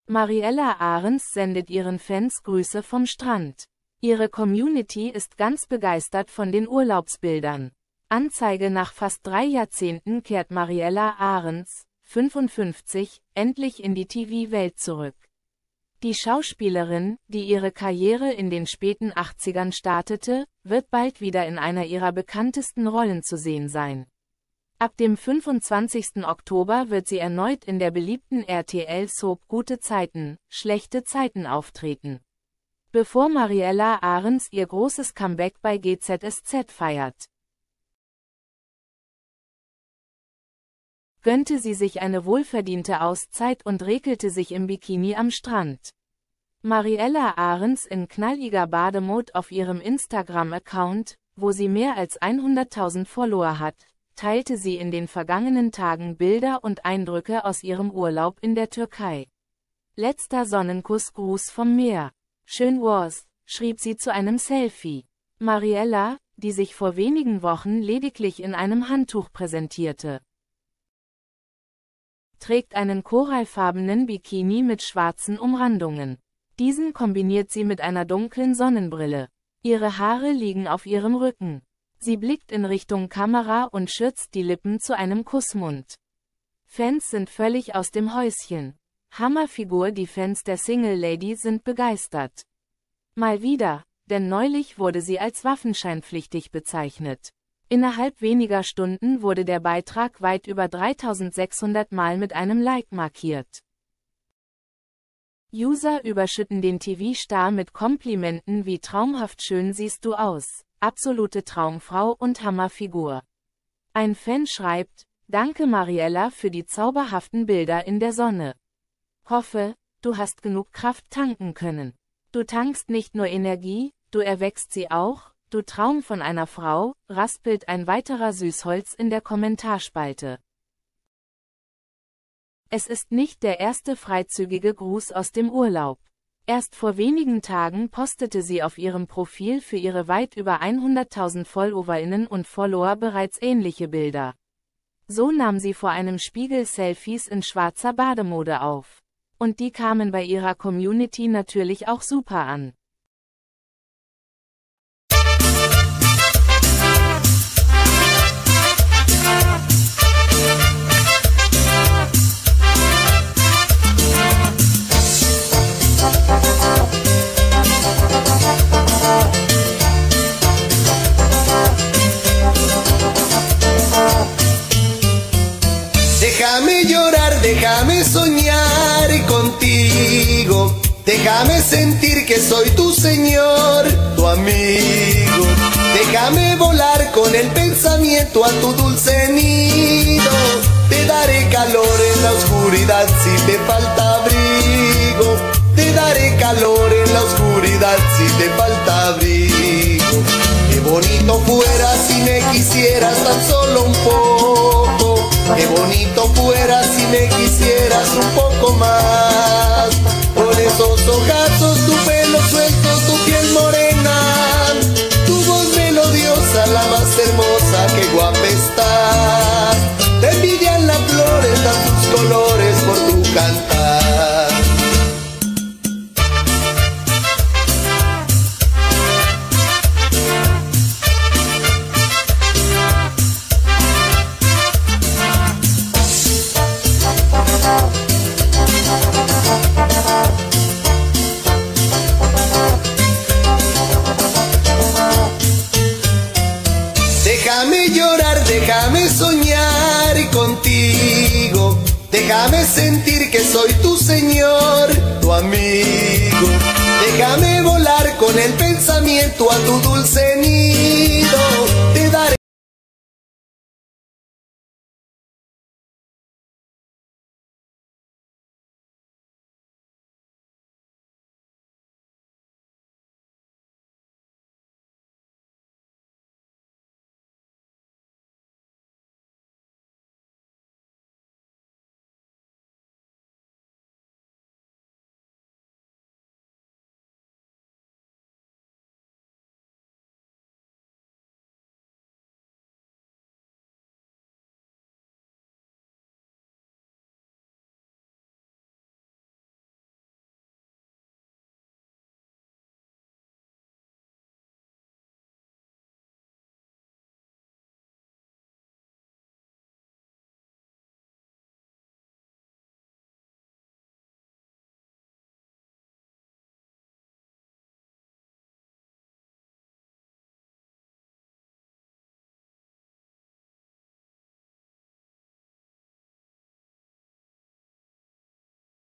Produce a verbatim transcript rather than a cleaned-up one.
Mariella Ahrens sendet ihren Fans Grüße vom Strand. Ihre Community ist ganz begeistert von den Urlaubsbildern. Anzeige: Nach fast drei Jahrzehnten kehrt Mariella Ahrens, fünfundfünfzig, endlich in die T V-Welt zurück. Die Schauspielerin, die ihre Karriere in den späten achtzigern startete, wird bald wieder in einer ihrer bekanntesten Rollen zu sehen sein. Ab dem fünfundzwanzigsten Oktober wird sie erneut in der beliebten R T L-Soap Gute Zeiten, schlechte Zeiten auftreten. Bevor Mariella Ahrens ihr großes Comeback bei G Z S Z feiert, gönnte sie sich eine wohlverdiente Auszeit und regelte sich im Bikini am Strand. Mariella Ahrens in knalliger Bademode auf ihrem Instagram-Account, wo sie mehr als hunderttausend Follower hat, teilte sie in den vergangenen Tagen Bilder und Eindrücke aus ihrem Urlaub in der Türkei. Letzter Sonnenkuss-Gruß vom Meer. Schön war's, schrieb sie zu einem Selfie. Mariella, die sich vor wenigen Wochen lediglich in einem Handtuch präsentierte, trägt einen korallfarbenen Bikini mit schwarzen Umrandungen. Diesen kombiniert sie mit einer dunklen Sonnenbrille. Ihre Haare liegen auf ihrem Rücken. Sie blickt in Richtung Kamera und schürzt die Lippen zu einem Kussmund. Fans sind völlig aus dem Häuschen. Hammerfigur. Die Fans der Single Lady sind begeistert. Mal wieder, denn neulich wurde sie als waffenscheinpflichtig bezeichnet. Innerhalb weniger Stunden wurde der Beitrag weit über dreitausendsechshundert Mal mit einem Like markiert. User überschütten den T V-Star mit Komplimenten wie „Traumhaft schön siehst du aus", „absolute Traumfrau" und „Hammerfigur". Ein Fan schreibt: „Danke Mariella für die zauberhaften Bilder in der Sonne. Hoffe, du hast genug Kraft tanken können. Du tankst nicht nur Energie, du erwächst sie auch. Du Traum von einer Frau", raspelt ein weiterer Süßholz in der Kommentarspalte. Es ist nicht der erste freizügige Gruß aus dem Urlaub. Erst vor wenigen Tagen postete sie auf ihrem Profil für ihre weit über hunderttausend FollowerInnen und Follower bereits ähnliche Bilder. So nahm sie vor einem Spiegel Selfies in schwarzer Bademode auf. Und die kamen bei ihrer Community natürlich auch super an. Déjame llorar, déjame soñar contigo, déjame sentir que soy tu señor, tu amigo. Déjame volar con el pensamiento a tu dulce nido, te daré calor en la oscuridad si te falta abrigo, te daré calor en la oscuridad si te falta abrigo. Qué bonito fuera si me quisieras tan solo un poco, qué bonito fuera si me quisieras un poco más. Con esos ojazos, tu pelo suelto, tu piel morena, tu voz melodiosa, la más hermosa, qué guapa estás. Te envidian las flores, dan tus colores por tu cantar. Déjame llorar, déjame soñar contigo, déjame sentir que soy tu señor, tu amigo. Déjame volar con el pensamiento a tu dulce nido, te daré